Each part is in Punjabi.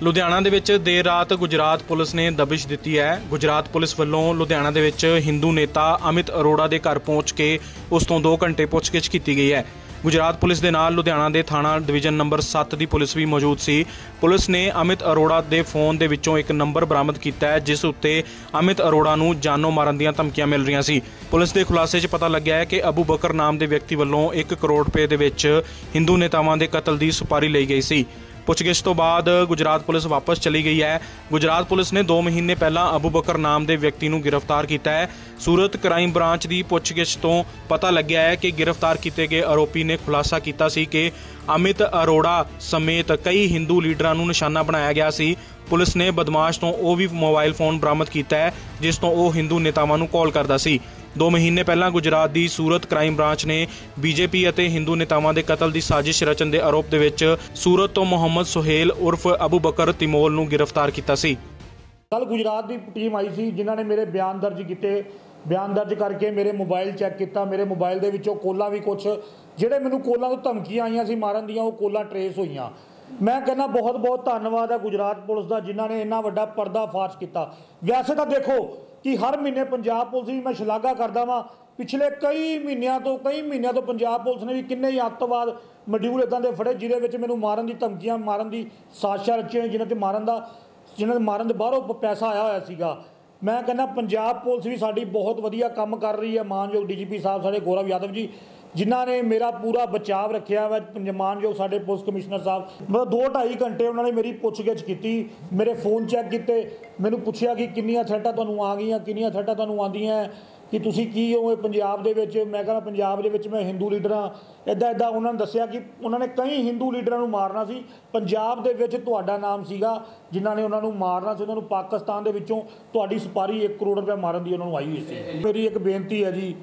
ਲੁਧਿਆਣਾ ਦੇ ਵਿੱਚ ਦੇਰ ਰਾਤ ਗੁਜਰਾਤ ਪੁਲਿਸ ਨੇ ਦਬਿਸ਼ ਦਿੱਤੀ ਹੈ। ਗੁਜਰਾਤ ਪੁਲਿਸ ਵੱਲੋਂ ਲੁਧਿਆਣਾ ਦੇ ਵਿੱਚ ਹਿੰਦੂ ਨੇਤਾ ਅਮਿਤ ਅਰੋੜਾ ਦੇ ਘਰ ਪਹੁੰਚ ਕੇ ਉਸ ਤੋਂ 2 ਘੰਟੇ ਪੁੱਛਗਿੱਛ ਕੀਤੀ ਗਈ ਹੈ। ਗੁਜਰਾਤ ਪੁਲਿਸ ਦੇ ਨਾਲ ਲੁਧਿਆਣਾ ਦੇ ਥਾਣਾ ਡਿਵੀਜ਼ਨ ਨੰਬਰ 7 ਦੀ ਪੁਲਿਸ ਵੀ ਮੌਜੂਦ ਸੀ। ਪੁਲਿਸ ਨੇ ਅਮਿਤ ਅਰੋੜਾ ਦੇ ਫੋਨ ਦੇ ਵਿੱਚੋਂ ਇੱਕ ਨੰਬਰ ਬਰਾਮਦ ਕੀਤਾ ਹੈ ਜਿਸ ਉੱਤੇ ਅਮਿਤ ਅਰੋੜਾ ਨੂੰ ਜਾਨੋਂ ਮਾਰਨ ਦੀਆਂ ਧਮਕੀਆਂ ਮਿਲ ਰਹੀਆਂ ਸੀ। ਪੁਲਿਸ ਦੇ ਖੁਲਾਸੇ 'ਚ ਪਤਾ ਲੱਗਿਆ ਹੈ ਕਿ ਅਬੂ ਬਕਰ ਨਾਮ ਦੇ ਵਿਅਕਤੀ ਵੱਲੋਂ 1 ਕਰੋੜ ਰੁਪਏ ਦੇ ਵਿੱਚ ਹਿੰਦੂ ਨੇਤਾਵਾਂ ਦੇ ਕਤਲ ਦੀ ਸੁਪਾਰੀ ਲਈ ਗਈ ਸੀ। ਪੁੱਛਗਿੱਛ ਤੋਂ ਬਾਅਦ ਗੁਜਰਾਤ ਪੁਲਿਸ ਵਾਪਸ ਚਲੀ ਗਈ ਹੈ। ਗੁਜਰਾਤ ਪੁਲਿਸ ਨੇ 2 ਮਹੀਨੇ ਪਹਿਲਾਂ ਅਬੂ ਬਕਰ ਨਾਮ ਦੇ ਵਿਅਕਤੀ ਨੂੰ ਗ੍ਰਿਫਤਾਰ ਕੀਤਾ ਹੈ। ਸੂਰਤ ਕ੍ਰਾਈਮ ਬ੍ਰਾਂਚ ਦੀ ਪੁੱਛਗਿੱਛ ਤੋਂ ਪਤਾ ਲੱਗਿਆ ਹੈ ਕਿ ਗ੍ਰਿਫਤਾਰ ਕੀਤੇ ਗਏ ਆਰੋਪੀ ਨੇ ਖੁਲਾਸਾ ਕੀਤਾ ਸੀ ਕਿ ਅਮਿਤ ਅਰੋੜਾ ਸਮੇਤ ਕਈ ਹਿੰਦੂ ਲੀਡਰਾਂ ਨੂੰ ਨਿਸ਼ਾਨਾ ਬਣਾਇਆ ਗਿਆ ਸੀ। ਪੁਲਿਸ ਨੇ ਬਦਮਾਸ਼ ਤੋਂ ਉਹ ਵੀ ਮੋਬਾਈਲ ਫੋਨ ਬਰਾਮਦ ਕੀਤਾ ਹੈ ਜਿਸ ਤੋਂ ਉਹ ਹਿੰਦੂ ਨੇਤਾਵਾਂ ਨੂੰ ਕਾਲ ਕਰਦਾ ਸੀ। 2 ਮਹੀਨੇ ਪਹਿਲਾਂ ਗੁਜਰਾਤ ਦੀ ਸੂਰਤ ਕ੍ਰਾਈਮ ਬ੍ਰਾਂਚ ਨੇ ਬੀਜੇਪੀ ਅਤੇ ਹਿੰਦੂ ਨੇਤਾਵਾਂ ਦੇ ਕਤਲ ਦੀ ਸਾਜ਼ਿਸ਼ ਰਚਣ ਦੇ ਆਰੋਪ ਦੇ ਵਿੱਚ ਸੂਰਤ ਤੋਂ ਮੁਹੰਮਦ ਸੁਹੇਲ ਉਰਫ ਅਬੂ ਬਕਰ ਤਿਮੋਲ ਨੂੰ ਗ੍ਰਿਫਤਾਰ ਕੀਤਾ ਸੀ। ਕੱਲ ਗੁਜਰਾਤ ਦੀ ਟੀਮ ਆਈ ਸੀ ਜਿਨ੍ਹਾਂ ਨੇ ਮੇਰੇ ਬਿਆਨ ਦਰਜ ਕੀਤੇ। ਬਿਆਨ ਦਰਜ ਕਰਕੇ ਮੇਰੇ ਮੋਬਾਈਲ ਚੈੱਕ ਕੀਤਾ। ਮੇਰੇ ਮੋਬਾਈਲ ਦੇ ਵਿੱਚੋਂ ਕੋਲਾਂ ਵੀ ਕੁਝ ਜਿਹੜੇ ਮੈਨੂੰ ਕੋਲਾਂ ਤੋਂ ਧਮਕੀਆਂ ਆਈਆਂ ਸੀ ਮਾਰਨ ਦੀਆਂ ਉਹ ਕੋਲਾਂ ਟਰੇਸ ਹੋਈਆਂ। ਮੈਂ ਕਹਿੰਦਾ ਬਹੁਤ ਬਹੁਤ ਧੰਨਵਾਦ ਹੈ ਗੁਜਰਾਤ ਪੁਲਿਸ ਦਾ ਜਿਨ੍ਹਾਂ ਨੇ ਇੰਨਾ ਵੱਡਾ ਪਰਦਾਫਾਸ਼ ਕੀਤਾ। ਵੈਸੇ ਤਾਂ ਦੇਖੋ ਕਿ ਹਰ ਮਹੀਨੇ ਪੰਜਾਬ ਪੁਲਿਸ ਦੀ ਮੈਂ ਸ਼ਲਾਘਾ ਕਰਦਾ ਵਾਂ। ਪਿਛਲੇ ਕਈ ਮਹੀਨਿਆਂ ਤੋਂ ਪੰਜਾਬ ਪੁਲਿਸ ਨੇ ਵੀ ਕਿੰਨੇ ਹੀ ਅੱਤਵਾਦ ਮੋਡਿਊਲ ਇੱਦਾਂ ਦੇ ਫੜੇ ਜਿਹਦੇ ਵਿੱਚ ਮੈਨੂੰ ਮਾਰਨ ਦੀ ਧਮਕੀਆਂ ਮਾਰਨ ਦੀ ਸਾਜ਼ਿਸ਼ਾਂ ਰਚੀਆਂ ਜਿਹਨਾਂ ਦੇ ਮਾਰਨ ਦੇ ਬਾਹਰੋਂ ਪੈਸਾ ਆਇਆ ਹੋਇਆ ਸੀਗਾ। ਮੈਂ ਕਹਿੰਦਾ ਪੰਜਾਬ ਪੁਲਿਸ ਵੀ ਸਾਡੀ ਬਹੁਤ ਵਧੀਆ ਕੰਮ ਕਰ ਰਹੀ ਹੈ। ਮਾਨਯੋਗ DGP ਸਾਹਿਬ ਸਾਡੇ ਗੌਰਵ ਯਾਦਵ ਜੀ ਜਿਨ੍ਹਾਂ ਨੇ ਮੇਰਾ ਪੂਰਾ ਬਚਾਵ ਰੱਖਿਆ ਵਾ। ਮਾਨਯੋਗ ਸਾਡੇ ਪੁਲਿਸ ਕਮਿਸ਼ਨਰ ਸਾਹਿਬ ਮਤਲਬ 2-2.5 ਘੰਟੇ ਉਹਨਾਂ ਨੇ ਮੇਰੀ ਪੁੱਛਗਿੱਛ ਕੀਤੀ, ਮੇਰੇ ਫੋਨ ਚੈੱਕ ਕੀਤੇ, ਮੈਨੂੰ ਪੁੱਛਿਆ ਕਿ ਕਿੰਨੀਆਂ ਥ੍ਰੈਟਾਂ ਤੁਹਾਨੂੰ ਆ ਗਈਆਂ, ਕਿੰਨੀਆਂ ਥ੍ਰੈਟਾਂ ਤੁਹਾਨੂੰ ਆਉਂਦੀਆਂ, ਕਿ ਤੁਸੀਂ ਕੀ ਹੋ ਪੰਜਾਬ ਦੇ ਵਿੱਚ। ਮੈਂ ਕਹਿੰਦਾ ਪੰਜਾਬ ਦੇ ਵਿੱਚ ਮੈਂ ਹਿੰਦੂ ਲੀਡਰ ਹਾਂ ਇੱਦਾਂ ਉਹਨਾਂ ਨੇ ਦੱਸਿਆ ਕਿ ਉਹਨਾਂ ਨੇ ਕਈ ਹਿੰਦੂ ਲੀਡਰਾਂ ਨੂੰ ਮਾਰਨਾ ਸੀ। ਪੰਜਾਬ ਦੇ ਵਿੱਚ ਤੁਹਾਡਾ ਨਾਮ ਸੀਗਾ ਜਿਨ੍ਹਾਂ ਨੇ ਉਹਨਾਂ ਨੂੰ ਮਾਰਨਾ ਸੀ। ਉਹਨਾਂ ਨੂੰ ਪਾਕਿਸਤਾਨ ਦੇ ਵਿੱਚੋਂ ਤੁਹਾਡੀ ਸੁਪਾਰੀ 1 ਕਰੋੜ ਰੁਪਏ ਮਾਰਨ ਦੀ ਉਹਨਾਂ ਨੂੰ ਆਈ ਹੋਈ ਸੀ। ਮੇਰੀ ਇੱਕ ਬੇਨਤੀ ਹੈ ਜੀ,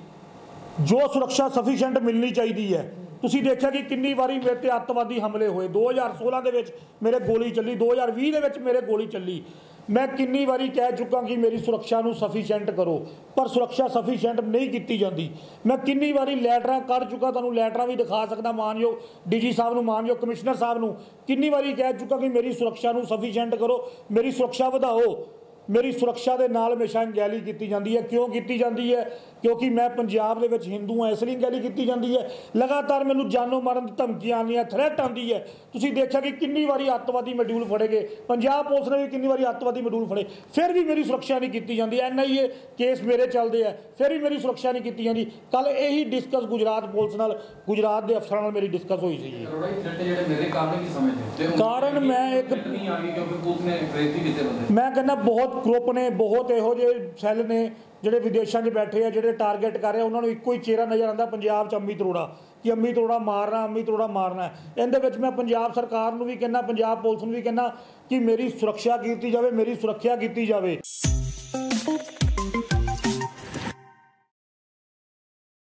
ਜੋ ਸੁਰੱਖਿਆ ਸਫੀਸ਼ੀਐਂਟ ਮਿਲਣੀ ਚਾਹੀਦੀ ਹੈ। ਤੁਸੀਂ ਦੇਖਿਆ ਕਿ ਕਿੰਨੀ ਵਾਰੀ ਮੇਰੇ 'ਤੇ ਅੱਤਵਾਦੀ ਹਮਲੇ ਹੋਏ। 2016 ਦੇ ਵਿੱਚ ਮੇਰੇ ਗੋਲੀ ਚੱਲੀ, 2020 ਦੇ ਵਿੱਚ ਮੇਰੇ ਗੋਲੀ ਚੱਲੀ। ਮੈਂ ਕਿੰਨੀ ਵਾਰੀ ਕਹਿ ਚੁੱਕਾ ਕਿ ਮੇਰੀ ਸੁਰੱਖਿਆ ਨੂੰ ਸਫੀਸ਼ੀਐਂਟ ਕਰੋ, ਪਰ ਸੁਰੱਖਿਆ ਸਫੀਸ਼ੀਐਂਟ ਨਹੀਂ ਕੀਤੀ ਜਾਂਦੀ। ਮੈਂ ਕਿੰਨੀ ਵਾਰੀ ਲੈਟਰਾਂ ਕਰ ਚੁੱਕਾ, ਤੁਹਾਨੂੰ ਲੈਟਰਾਂ ਵੀ ਦਿਖਾ ਸਕਦਾ ਮਾਨਯੋਗ DG ਸਾਹਿਬ ਨੂੰ, ਮਾਨਯੋਗ ਕਮਿਸ਼ਨਰ ਸਾਹਿਬ ਨੂੰ। ਕਿੰਨੀ ਵਾਰੀ ਕਹਿ ਚੁੱਕਾ ਕਿ ਮੇਰੀ ਸੁਰੱਖਿਆ ਨੂੰ ਸਫੀਸ਼ੀਐਂਟ ਕਰੋ, ਮੇਰੀ ਸੁਰੱਖਿਆ ਵਧਾਓ। ਮੇਰੀ ਸੁਰੱਖਿਆ ਦੇ ਨਾਲ ਹਮੇਸ਼ਾ ਅੰਗੈਲੀ ਕੀਤੀ ਜਾਂਦੀ ਹੈ। ਕਿਉਂ ਕੀਤੀ ਜਾਂਦੀ ਹੈ? ਕਿਉਂਕਿ ਮੈਂ ਪੰਜਾਬ ਦੇ ਵਿੱਚ ਹਿੰਦੂ ਹਾਂ, ਇਸ ਲਈ ਅੰਗੈਲੀ ਕੀਤੀ ਜਾਂਦੀ ਹੈ। ਲਗਾਤਾਰ ਮੈਨੂੰ ਜਾਨੋਂ ਮਾਰਨ ਦੀ ਧਮਕੀਆਂ ਆਉਂਦੀਆਂ, ਥ੍ਰੈਟ ਆਉਂਦੀ ਹੈ। ਤੁਸੀਂ ਦੇਖਿਆ ਕਿ ਕਿੰਨੀ ਵਾਰੀ ਅੱਤਵਾਦੀ ਮੋਡਿਊਲ ਫੜੇ ਗਏ, ਪੰਜਾਬ ਪੁਲਿਸ ਨੇ ਵੀ ਕਿੰਨੀ ਵਾਰੀ ਅੱਤਵਾਦੀ ਮੋਡਿਊਲ ਫੜੇ, ਫਿਰ ਵੀ ਮੇਰੀ ਸੁਰੱਖਿਆ ਨਹੀਂ ਕੀਤੀ ਜਾਂਦੀ। NIA ਕੇਸ ਮੇਰੇ ਚੱਲਦੇ ਆ, ਫਿਰ ਵੀ ਮੇਰੀ ਸੁਰੱਖਿਆ ਨਹੀਂ ਕੀਤੀ ਜਾਂਦੀ। ਕੱਲ ਇਹੀ ਡਿਸਕਸ ਗੁਜਰਾਤ ਪੁਲਿਸ ਨਾਲ, ਗੁਜਰਾਤ ਦੇ ਅਫਸਰਾਂ ਨਾਲ ਮੇਰੀ ਡਿਸਕਸ ਹੋਈ ਸੀ ਜੀ। ਕਾਰਨ ਮੈਂ ਕਹਿੰਦਾ ਬਹੁਤ ਗਰੁੱਪ ਨੇ, ਬਹੁਤ ਇਹੋ ਜਿਹੇ ਸੈੱਲ ਨੇ ਜਿਹੜੇ ਵਿਦੇਸ਼ਾਂ 'ਚ ਬੈਠੇ ਆ, ਜਿਹੜੇ ਟਾਰਗੇਟ ਕਰ ਰਹੇ। ਉਹਨਾਂ ਨੂੰ ਇੱਕੋ ਹੀ ਚਿਹਰਾ ਨਜ਼ਰ ਆਉਂਦਾ ਪੰਜਾਬ 'ਚ, ਅਮਿਤ ਅਰੋੜਾ, ਕਿ ਅਮਿਤ ਅਰੋੜਾ ਮਾਰਨਾ, ਅਮਿਤ ਅਰੋੜਾ ਮਾਰਨਾ। ਇਹਦੇ ਵਿੱਚ ਮੈਂ ਪੰਜਾਬ ਸਰਕਾਰ ਨੂੰ ਵੀ ਕਹਿੰਦਾ, ਪੰਜਾਬ ਪੁਲਿਸ ਨੂੰ ਵੀ ਕਹਿੰਦਾ ਕਿ ਮੇਰੀ ਸੁਰੱਖਿਆ ਕੀਤੀ ਜਾਵੇ, ਮੇਰੀ ਸੁਰੱਖਿਆ ਕੀਤੀ ਜਾਵੇ।